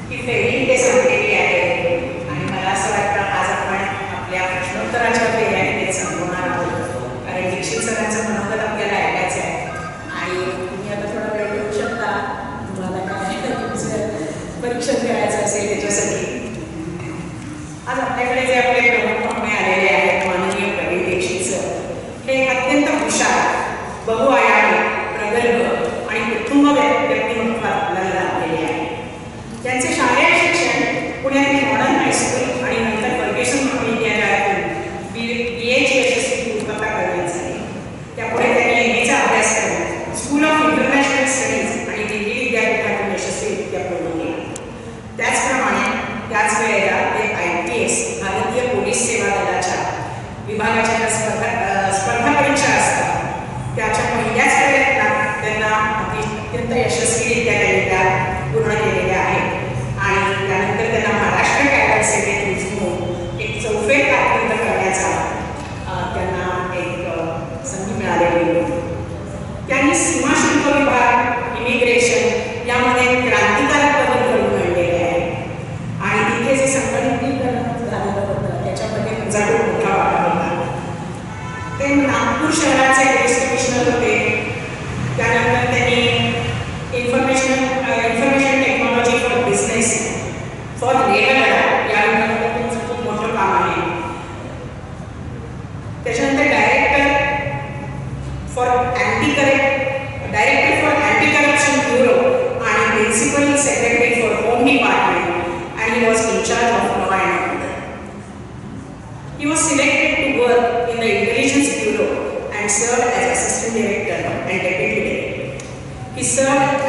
ही फेरी ते संपलेली आहे आणि मला असं वाटतं आज आपण आपल्या प्रश्नोत्तराच्या फेऱ्याने ते संपवणार आहोत, कारण दीक्षित सरांचं मनोगत आपल्याला ऐकायचं आहे आणि तुम्ही आता थोडा वेळ देऊ शकता तुम्हाला काय तुमचं परीक्षण करायचं असेल त्याच्यासाठी. आज आपल्याकडे जे आपले प्रमुख पाहुणे आलेले आहेत माननीय प्रवीण दीक्षित सर, हे अत्यंत हुशार, बहुआयामी, प्रगल्भ आणि उत्तुंग व्यक्तिमत्व आपल्याला लाभलेले आहे. त्यांचे शालेय शिक्षण पुण्यातील मॉडर्न हायस्कूल आणि नंतर फर्ग्युसन महाविद्यालयातून BA यशस्वी पूर्तता करण्यात झाली. त्यापुढे त्यांनी MA चा अभ्यासक्रम स्कूल ऑफ इंटरनॅशनल स्टडीज आणि दिल्ली विद्यापीठातून यशस्वीरित्या पूर्ण केला. त्याचप्रमाणे त्याच वेळेला ते IPS भारतीय पोलीस सेवा दलाच्या विभागाच्या स्पर्धा परीक्षा असतात त्याच्या पहिल्याच प्रयत्नात त्यांना अत्यंत यशस्वीरित्या त्यांनी त्या पूर्ण केलेल्या आहेत आणि त्यानंतर त्यांना महाराष्ट्र कॅडर सेवेत रुजवून एक चौफेर कारकीर्द करण्याचा त्यांना एक संधी मिळालेली होती. त्यांनी सीमाशुल्क विभाग, इमिग्रेशन यामध्ये क्रांतिकारक बदल घडवून आणलेले आहे आणि तिथे जे संगणकीकरण झालेलं होतं त्याच्यामध्ये त्यांचा खूप मोठा वाटा होता. ते नागपूर शहराचे पोलीस कमिशनर होते. त्यानंतर त्यांनी information technology for business for railway या विभागात त्यांचं खूप मोठं काम आहे. त्याच्यानंतर director for anti corruption bureau आणि principal secretary for home department and he was in charge of law and order. He was selected to work in the Intelligence Bureau and served as Assistant Director and Deputy Director. He served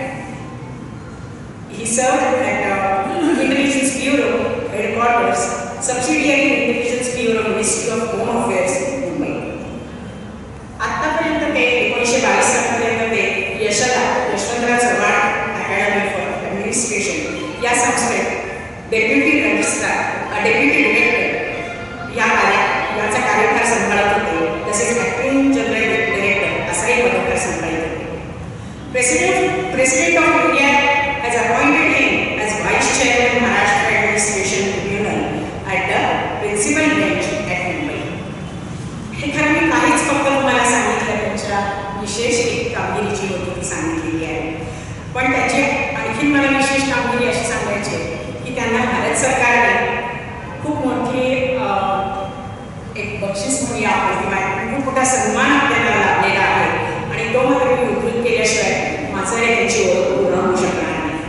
at Intelligence Bureau headquarters, subsidiary Intelligence Bureau, Ministry of Home Affairs, Mumbai. आतापर्यंत ते 1922 सालपर्यंत ते Yashwantrao Chavan academy for administration या संस्थेत deputy registrar, deputy director याचा कार्यभार सांभाळत होते. तसेच ॲक्टिंग जनरल डिरेक्टर असाही पदभार सांभाळत होते. President of India has appointed him as vice chairman Maharashtra administration tribunal at the principal bench at Mumbai. हे खरं मी काहीच फक्त तुम्हाला सांगितलं, त्यांच्या विशेष एक कामगिरीची होती ती सांगितलेली आहे. पण त्याची आणखीन मला विशेष कामगिरी अशी सांगायची की त्यांना भारत सरकारने खूप मोठी एक बक्षीस म्हणून या प्रतिमा खूप मोठा सन्मान आपल्याला लाभलेला आहे आणि तो मात्र मी उद्धृत केल्याशिवाय माझं त्यांची ओळख पूर्ण होऊ शकणार नाही.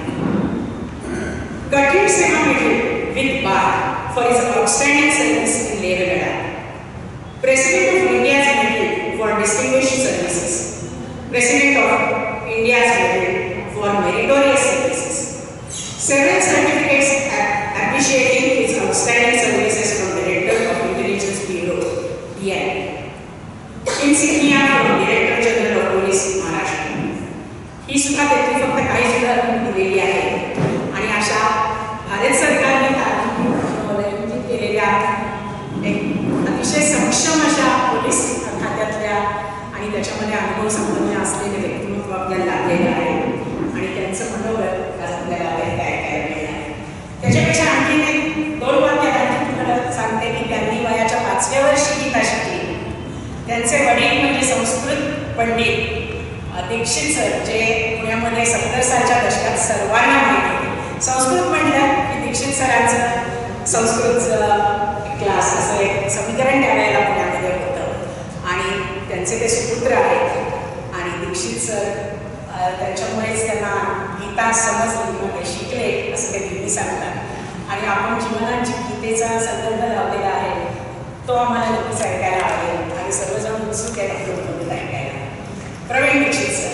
कठीण सेवा मिळेल with bar for his outstanding service in Leh Ladakh. President of India's medal for distinguished services. President of India's medal for meritorious services. Several certificates appreciating his outstanding services from the Director of Intelligence Bureau, DI. Insignia from Director General of Police, Maharashtra. ही सुद्धा त्यातली फक्त काही सुद्धा दिलेली आहे आणि अशा भारत सरकारने आयोजित केलेल्या एक अतिशय सक्षम अशा पोलीस खात्यातल्या आणि त्याच्यामध्ये अनुभव संपन्न असलेले व्यक्तिमत्व आपल्याला लाभलेलं आहे आणि त्यांचं मनोबल आपल्याला त्याच्यापेक्षा आणखी एक 2 वाक्यात आणखी तुम्हाला सांगते की त्यांनी वयाच्या 5व्या वर्षी गीता शिकली. त्यांचे वडील म्हणजे संस्कृत पंडित दीक्षित सर, जे पुण्यामध्ये 70 सालच्या दशकात सर्वांना माहिती होते. संस्कृत म्हटलं की दीक्षित सरांचं संस्कृतचं क्लास असं एक समीकरण त्यावेळेला पुण्यामध्ये होतं आणि त्यांचे ते सुपुत्र आहेत आणि दीक्षित सर त्याच्यामुळेच त्यांना गीता समजली किंवा ते शिकले असं ते नेहमी सांगतात आणि आपण जीवनात गीतेचा संदर्भ लावलेला आहे तो आम्हाला नक्कीच ऐकायला आवडेल आणि सर्वजण उत्सुक आहे ऐकायला. प्रवीण दीक्षित सर.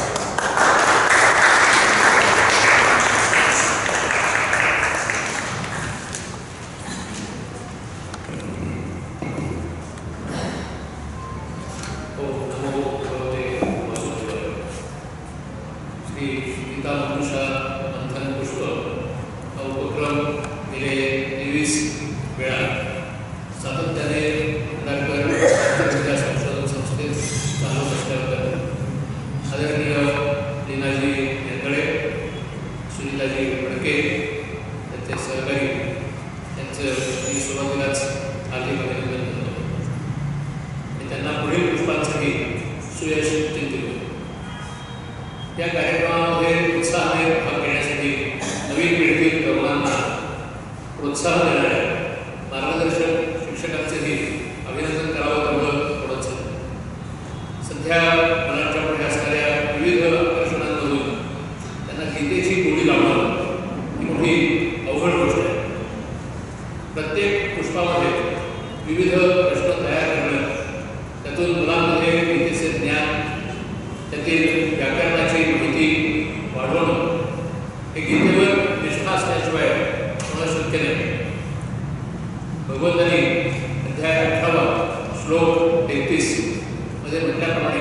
सातत्याने संशोधन संस्थेत चालू असल्याबद्दल आदरणीय लीनाजी हेरगळे, सुनीताजी फडके या कार्यक्रमामध्ये उत्साहाने भाग घेण्यासाठी नवीन पिढीतील तरुणांना प्रोत्साहन देणाऱ्या मार्गदर्शक शिक्षकांचेही अभिनंदन करावं तेवढं थोडंच. सध्या मुलांच्या पुढे असणाऱ्या विविध आकर्षणांमधून त्यांना गीतेची गोडी लावणं ही मोठी अवघड गोष्ट आहे. प्रत्येक पुष्पामध्ये विविध प्रश्न तयार करणं, त्यातून मुलांमध्ये गीतेचे ज्ञान, त्यातील व्याकरणाची माहिती वाढवणं हे गीतेवर निष्ठा असल्याशिवाय होणं शक्य नाही. भगवंतांनी अध्याय 18 श्लोक 33 मध्ये म्हटल्याप्रमाणे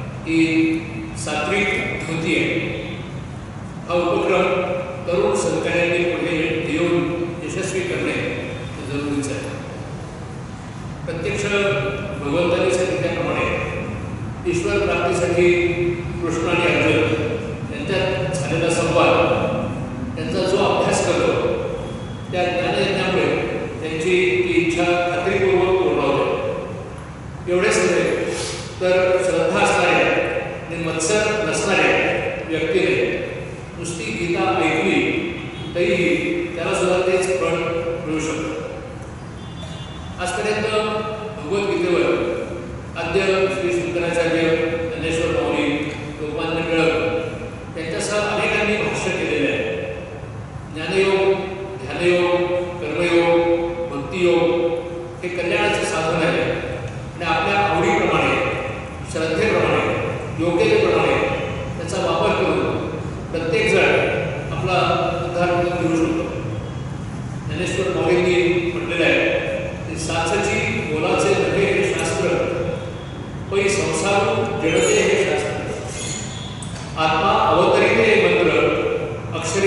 ही सात्विक धृती आहे. हा उपक्रम तरुण सहकार्यांनी पुढे येऊन यशस्वी करणे जरुरीच आहे. प्रत्यक्ष भगवंतांनी सांगितल्याप्रमाणे ईश्वर प्राप्तीसाठी कृष्ण आणि अर्जुन यांच्यात झालेला संवाद, त्यांचा जो अभ्यास करतो त्या ज्ञानयज्ञामुळे त्यांची ती इच्छा खात्रीपूर्वक पूर्ण होते. एवढेच नव्हे तर श्रद्धा असणाऱ्या आणि मत्सर नसणाऱ्या व्यक्तीने नुसती गीता ऐकली तरीही त्याला सुद्धा तेच फळ मिळू शकतं. आजपर्यंत भगवद्गीतेवर आद्य श्री शंकराचार्य, ज्ञानेश्वर माऊली, लोकमान्य टिळक यांच्यासह अनेकांनी भाष्य केलेले आहे. ज्ञानयोग, ध्यानयोग, कर्मयोग, भक्तियोग हे कल्याणाचे साधन आहे आणि आपल्या आवडीप्रमाणे, श्रद्धेप्रमाणे, योग्यतेप्रमाणे त्याचा वापर करून प्रत्येकजण आपला उद्धार करू शकतो. ज्ञानेश्वर माऊलींनी म्हटलेलं आहे, साचची बोलाचे नव्हे हे शास्त्र, पै संसार जडते हे शास्त्र, आत्मा अवतरिते मंत्र अक्षरे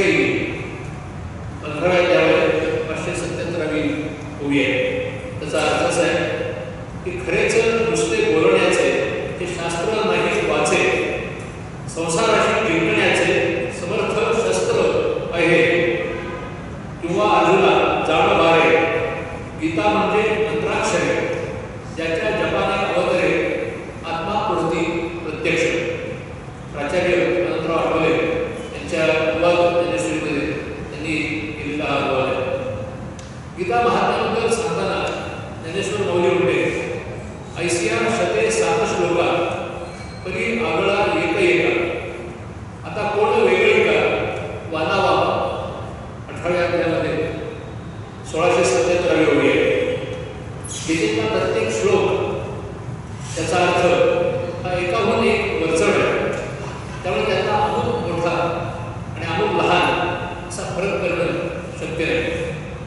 15व्या अध्यायात 577वी ओवी आहे. त्याचा अर्थ असा आहे की खरेच नुसते बोलण्याचे हे शास्त्र नाही वाचे, संसाराशी जिंकण्याचे समर्थ शस्त्र आहे. किंवा अर्जुना जाण बारे, गीता म्हणजे मंत्राक्षरे, ज्याच्या जपाने अवतरे आत्मापूर्ती प्रत्यक्ष. प्राचार्य अनंतराव आठवले यांच्या अनुवाद ज्ञानेश्वरीमध्ये त्यांनी केलेला हा अनुवाद आहे. गीता महात्म्याबद्दल सांगताना ज्ञानेश्वर माऊली म्हणते, ऐसिया शते 7 श्लोका परी आगळा एक एका, आता कोण वेगळे का वाना वावा. 18व्या अध्यायामध्ये 1677वी ओवी आहे. गीतेचा प्रत्येक श्लोक त्याचा अर्थ हा एकाहून एक वरचढ आहे. त्यामुळे त्याचा अमुक मोठा आणि अमुक लहान असा फरक करणं शक्य नाही.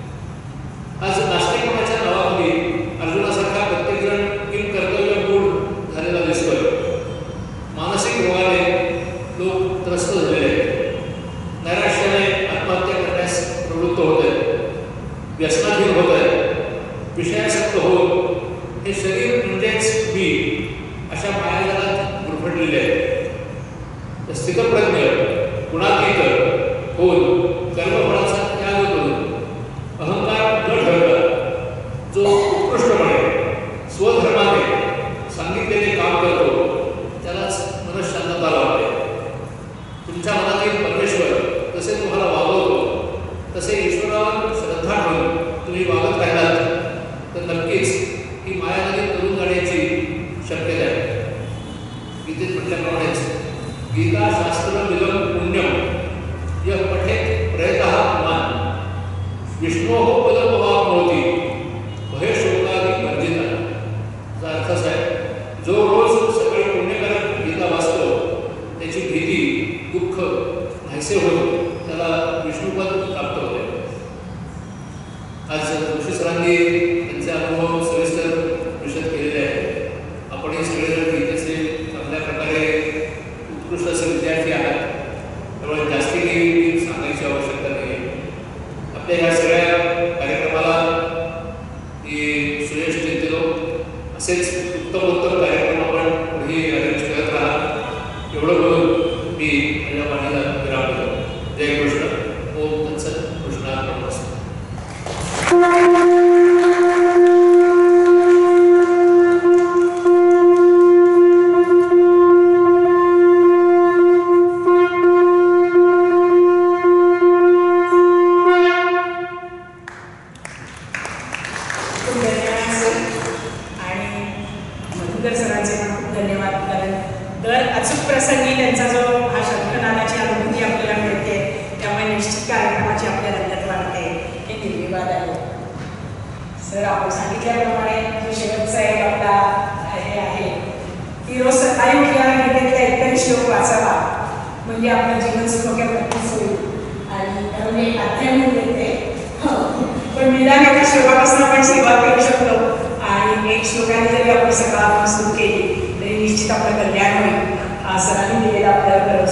आज नास्तिकपणाच्या नावाखाली अर्जुनासारखा प्रत्येकजण किम कर्तव्य मूढ झालेला दिसतोय. मानसिक रोगाने लोक त्रस्त झालेले आहेत. नैराश्याने आत्महत्या करण्यास प्रवृत्त होत आहेत. व्यसनाधीन होत आहे. विषयासक्त होऊन हे शरीर म्हणजेच मी अशा मायाजालात गुरफटलेले आहे. स्थितप्रज्ञ, गुणातीत होऊन कर्मफळाचा त्याग करून अहंकार न ठरता जो उत्कृष्टपणे स्वधर्माने सांगितलेले काम करतो त्यालाच मनःशांतता लाभते. तुमच्या मनातील परमेश्वर जसे तुम्हाला वागवतो तसे ईश्वरावर श्रद्धा ठेवून तुम्ही वागत राहिलात तर नक्कीच ही मायानदी तरुण जाण्याची शक्यता आहे. गीतेत म्हटल्याप्रमाणेच गीता शास्त्र मिलम पुण्यम यः पठेत प्रयतः मान, विष्णोः पदमवाप्नोति भय शोकादि वर्जिता. याचा अर्थ असा आहे, जो रोज सकाळी पुण्यकारक गीता वाचतो त्याची भीती, दुःख नाहीसे होतो, त्याला विष्णुपद प्राप्त होते. आज जोशी सरांनी त्यांचे अनुभव सविस्तर विशद केलेले आहेत. आपण हे सगळेजण गीतेचे चांगल्या प्रकारे उत्कृष्ट असे विद्यार्थी आहात. त्यामुळे जास्ती काही सांगायची आवश्यकता नाही आहे. आपल्या ह्या सगळ्या कार्यक्रमाला सुयश देतो. असेच उत्तमोत्तम कार्यक्रम आपण पुढे अरेंज करत राहा एवढं बोलून मी माझ्या वाणीला विराम देतो. जय कृष्ण. ओम तत्सत. कृष्णार्पणमस्तु. त्यांचा जो हा शंखनादाची अनुभूती आपल्याला मिळते, त्यामुळे निश्चित कार्यक्रमाची आपल्या रंगत वाढते, हे निर्विवाद आहे. सर आपण सांगितल्याप्रमाणे जो शेवटचा एक आपला हे आहे की रोज सकाळी उठल्यावर गीतेतला एकतरी श्लोक वाचावा, म्हणजे आपलं जीवन सुखोक्याप्रतीच होईल. आणि त्यामुळे एक अध्याय म्हणून देते, पण निदान एका श्लोकापासून आपण सुरुवात करू शकतो. आणि एक श्लोकाने जरी आपण सकाळ सुरू केली तरी निश्चित आपलं कल्याण होईल. हा सरांनी दिलेला आपल्याला